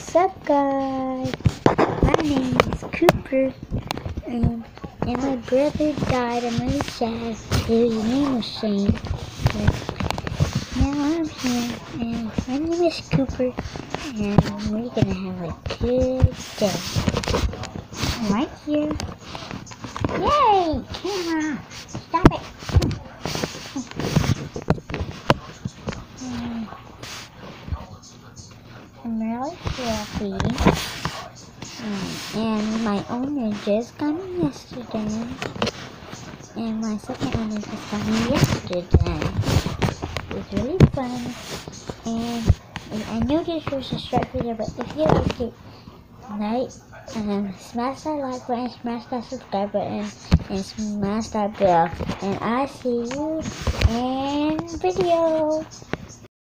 What's up, guys? My name is Cooper, and my brother died. I'm really sad. His name was Shane. But now I'm here, and my name is Cooper, and we're gonna have a good day. I'm right here. Yay! Camera! Stop it! I'm really happy. And my owner just got me yesterday. And my second owner just got me yesterday. It was really fun. And I know this was a short video, but if you like it, smash that like button, smash that subscribe button, and smash that bell. And I see you in video.